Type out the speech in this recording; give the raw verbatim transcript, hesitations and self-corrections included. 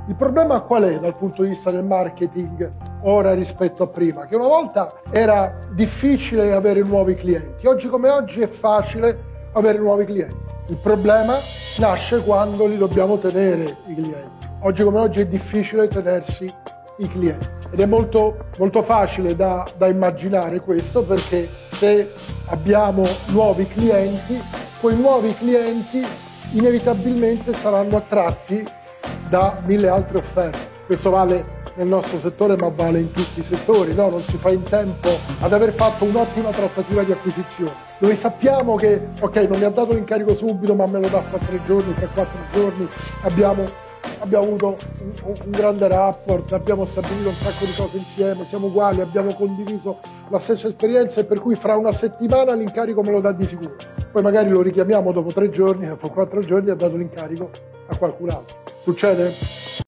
Il problema qual è dal punto di vista del marketing ora rispetto a prima? Che una volta era difficile avere nuovi clienti, oggi come oggi è facile avere nuovi clienti. Il problema nasce quando li dobbiamo tenere i clienti. Oggi come oggi è difficile tenersi i clienti. Ed è molto, molto facile da, da immaginare questo, perché se abbiamo nuovi clienti, quei nuovi clienti inevitabilmente saranno attratti da mille altre offerte. Questo vale nel nostro settore, ma vale in tutti i settori, no? Non si fa in tempo ad aver fatto un'ottima trattativa di acquisizione, dove sappiamo che, ok, non mi ha dato l'incarico subito, ma me lo dà fra tre giorni, fra quattro giorni, abbiamo, abbiamo avuto un, un grande rapport, abbiamo stabilito un sacco di cose insieme, siamo uguali, abbiamo condiviso la stessa esperienza, e per cui fra una settimana l'incarico me lo dà di sicuro. Poi magari lo richiamiamo dopo tre giorni, dopo quattro giorni ha dato l'incarico a qualcun altro. Succede?